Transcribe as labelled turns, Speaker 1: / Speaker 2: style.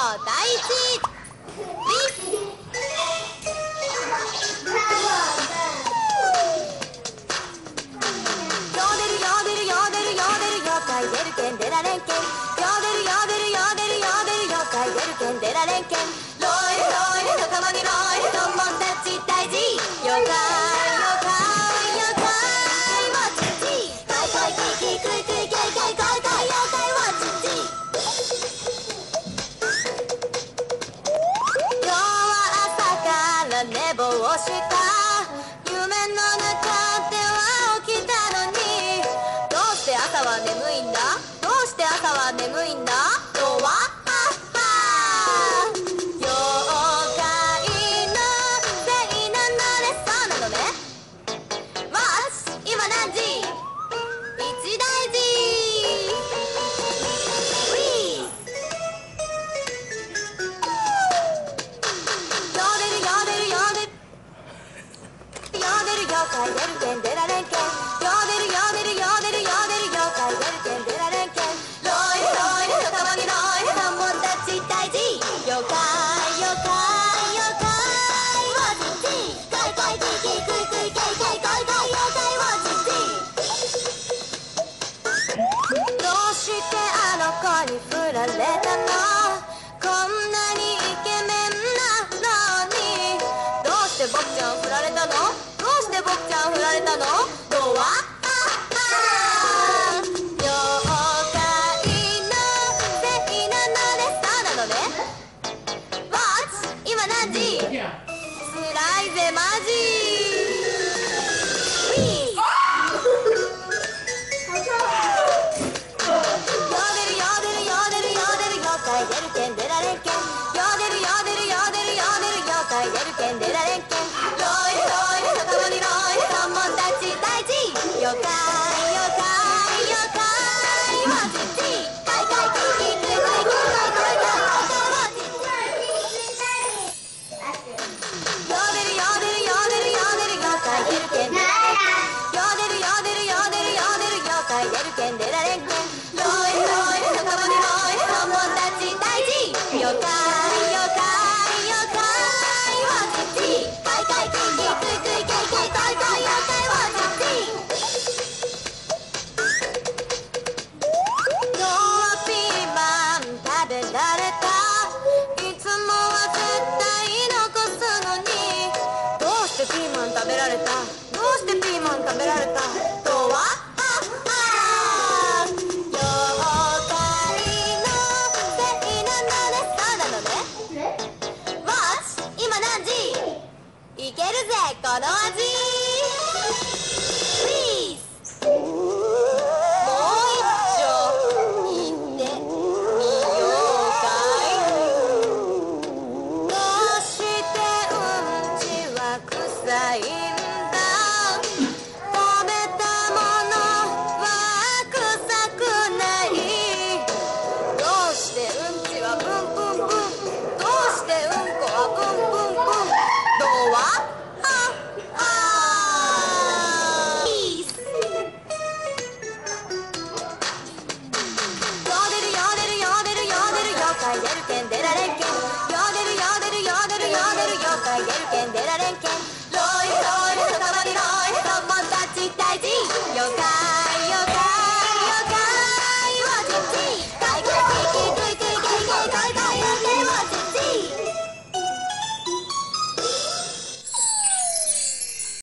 Speaker 1: 第一出るけん出られんけんよでるよでるよでるよでるよかい出るけん出られんけんロイルロイル仲間にロイルどんもんたち大事よかいよかいよかいわちちかいかいききくいくいけいけいかいかいよかいわちち今日は朝から寝坊した夢の中では起きたのにどうして朝は眠いんだどうして朝は眠いんだとは妖怪のせいなのねそうなのねもし今何時一大事ウィーよでるよでるよでるよでるよかい出るけん出られんけんよでるよでるよでるよでるよかい出るけん出られんけんロイルロイル仲間にロイルどんもんたち大事よかいよかいよかいわちちかいかいききくいくいけいけいかいかいよかいわちちどうしてあの子に振られたのこんなにイケメンなのにどうして僕ちゃん振られたのどうして僕ちゃん振られたのどうは妖怪のせいなのねそうなのね What? 今何時つらいぜマジウィーよでるよでるよでるよでるよかい出るけん出られんけんよでるよでるよでるよでるよかい出るけん出られんけんロイルロイル仲間にロイルどんもんたち大事よかいよかいよかいわちちかいかいききくいくいけいかいかいかいかいわちちよでるよでるよでるよでるよかい出るけん出られんけんよでるよでるよでるよでるよかい出るけん出られんけんロイルロイル仲間にロイルどんもんたち大事よかいよかいよかいわちちかいかいききくいくいけいけいかいかいよかいわちち今日はピーマン食べられたいつもは絶対残すのにどうしてピーマン食べられたどうしてピーマン食べられたとは妖怪のせいなのねそうなのねもし今何時いけるぜこの味